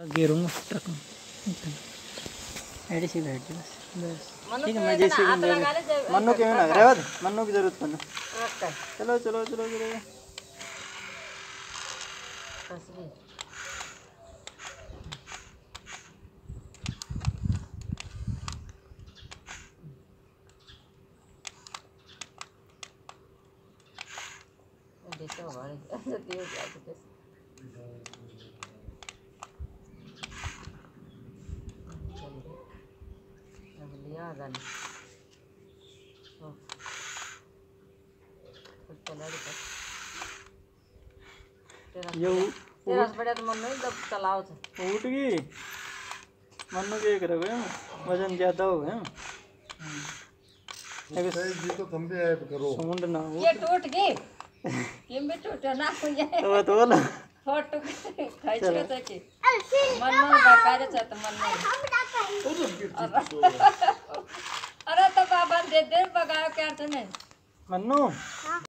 गिरूंगा truck में ऐसे ही बैठ जा बस ठीक है। मैं जैसे मन्नू के ना रहवा दे, मन्नू की जरूरत पड़ना। चलो चलो चलो चलो ये बढ़िया तो मन्नू जब चलाओ उठ गई। मन्नू के एक रहे वजन ज्यादा हो गया जी तो तुम भी ऐप करो सूंड ना हो ये टूट गई ये भी टूटा ना हो जाए तो बोला फोटो खींच के सके मन्नू बकारे से तो मन्नू अरे तो बाबा दे दे बगाओ क्या तूने मन्नू